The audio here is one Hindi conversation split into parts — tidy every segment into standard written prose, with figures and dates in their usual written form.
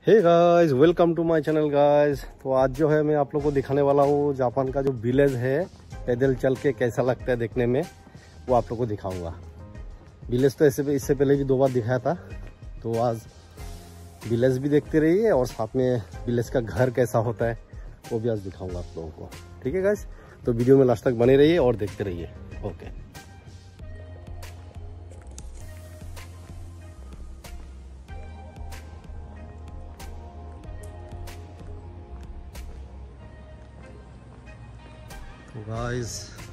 Hey guys, welcome to my channel guys. तो आज जो है मैं आप लोगों को दिखाने वाला हूँ जापान का जो विलेज है, पैदल चल के कैसा लगता है देखने में, वो आप लोगों को दिखाऊंगा। विलेज तो इससे पहले भी 2 बार दिखाया था, तो आज विलेज भी देखते रहिए और साथ में विलेज का घर कैसा होता है वो भी आज दिखाऊंगा आप लोगों को। ठीक है गाइस, तो वीडियो में लास्ट तक बने रहिए और देखते रहिए। ओके। गाइस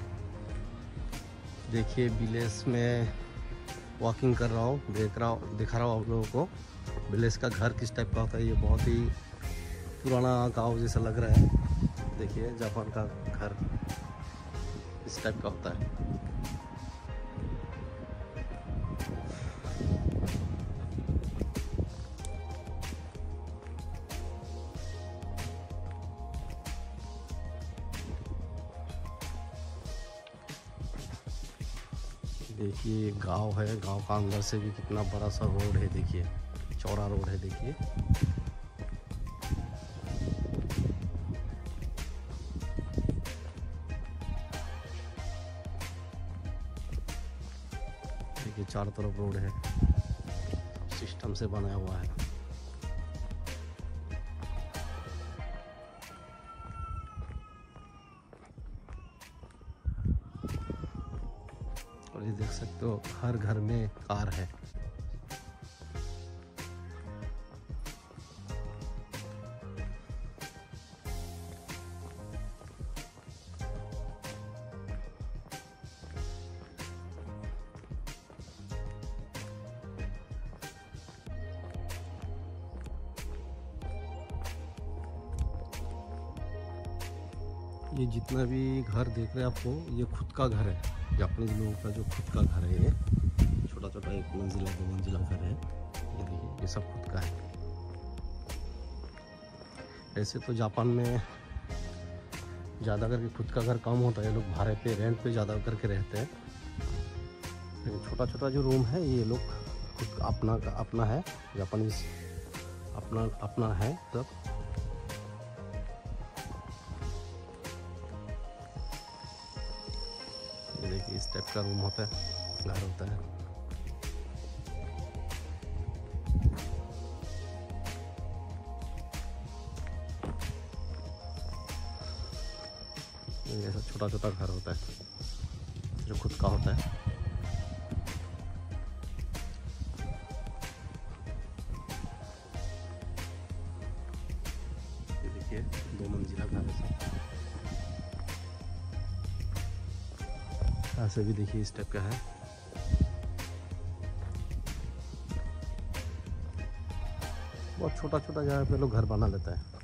देखिए, विलेज में वॉकिंग कर रहा हूँ, दिखा रहा हूँ आप लोगों को विलेज का घर किस टाइप का होता है। ये बहुत ही पुराना गांव जैसा लग रहा है। देखिए जापान का घर इस टाइप का होता है। देखिए गांव है, गांव का अंदर से भी कितना बड़ा सा रोड है। देखिए चौड़ा रोड है। देखिए देखिए चारों तरफ रोड है, सिस्टम से बनाया हुआ है। और ये देख सकते हो हर घर में कार है। ये जितना भी घर देख रहे हैं आपको, ये खुद का घर है। जापानीज लोगों का जो खुद का घर है, ये छोटा छोटा 1 मंजिला 2 मंजिला घर है। ये देखिए ये सब खुद का है। ऐसे तो जापान में ज़्यादा करके खुद का घर कम होता है, ये लोग भाड़े पे, रेंट पे ज़्यादा करके रहते हैं। लेकिन छोटा छोटा जो रूम है ये लोग खुद अपना है। जापानीज अपना है सब। देखिए इस टाइप का रूम होता है, घर होता है। ऐसा छोटा छोटा घर होता है जो खुद का होता है। ये देखिए 2 मंजिला घर है। ऐसे भी देखिए इस टाइप का है। बहुत छोटा छोटा जगह पे लोग घर बना लेता है।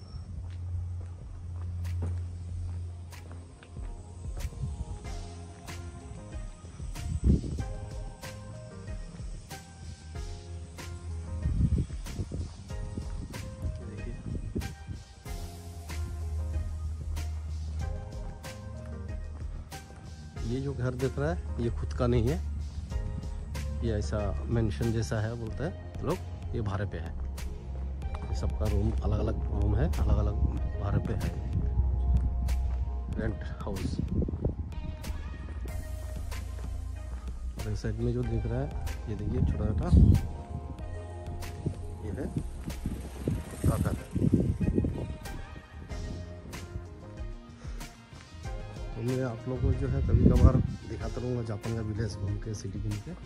देखिए ये जो घर दिख रहा है ये खुद का नहीं है, ये ऐसा मेंशन जैसा है, बोलते हैं लोग, ये भाड़े पे है। ये सबका रूम अलग अलग रूम है, अलग अलग भाड़े पे है, रेंट हाउस। और इस साइड में जो दिख रहा है ये देखिए छोटा छोटा, ये है खुद का घर। तो मैं आप लोगों को जो है कभी कभार दिखाता रहूँगा जापान का विलेज घूम के, सिटी घूम के।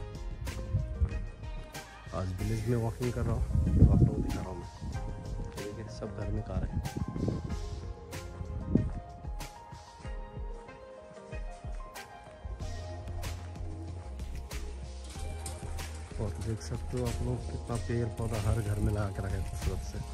आज विलेज में वॉकिंग कर रहा हूँ तो आप लोगों को दिखा रहा हूँ मैं। ठीक है, सब घर में कार है। और देख सकते हो आप लोग कितना पेड़ पौधा हर घर में लगा के रखा है खूबसूरत से।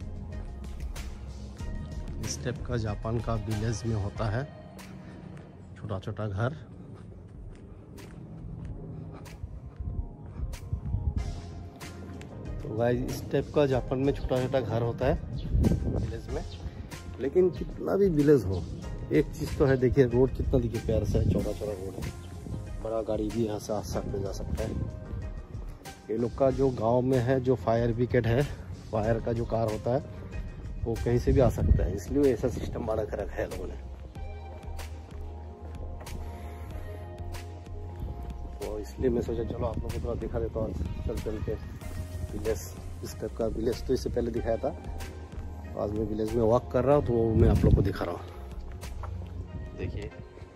इस टाइप का जापान का विलेज में होता है। छोटा छोटा घर। तो गाइस इस टाइप का जापान में छोटा छोटा घर होता है विलेज में। लेकिन कितना भी विलेज हो, एक चीज़ तो है, देखिए रोड कितना देखिए प्यार से है, चौड़ा चौड़ा रोड है, बड़ा गाड़ी भी यहाँ से आसानी से जा सकता है। ये लोग का जो गांव में है, जो फायर ब्रिगेड है, फायर का जो कार होता है, वो कहीं से भी आ सकता है, इसलिए ऐसा सिस्टम बना कर रखा है लोगों ने। तो इसलिए मैं सोचा चलो आप लोगों को थोड़ा दिखा देता हूँ चल के विलेज। इस टाइप का विलेज तो इससे पहले दिखाया था, आज मैं विलेज में वॉक कर रहा हूँ तो वो मैं आप लोग को दिखा रहा हूँ। देखिए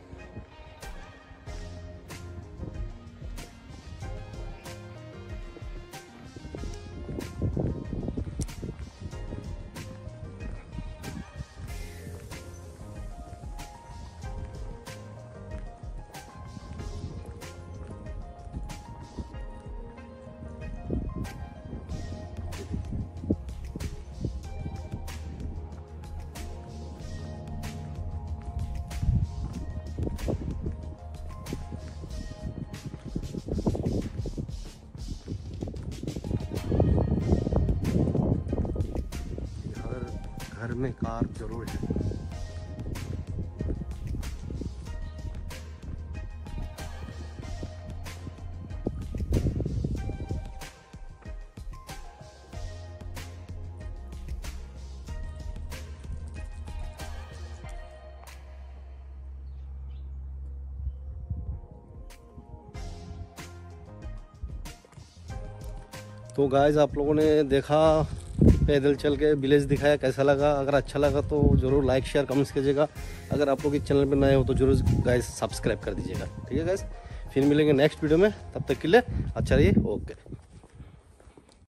घर में कार जरूर है। तो गाइस आप लोगों ने देखा, पैदल चल के विलेज दिखाया, कैसा लगा? अगर अच्छा लगा तो ज़रूर लाइक शेयर कमेंट्स कीजिएगा। अगर आप लोग इस चैनल पर नए हो तो जरूर गाइस सब्सक्राइब कर दीजिएगा। ठीक है गाइस, फिर मिलेंगे नेक्स्ट वीडियो में, तब तक के लिए अच्छा रहिए, ओके।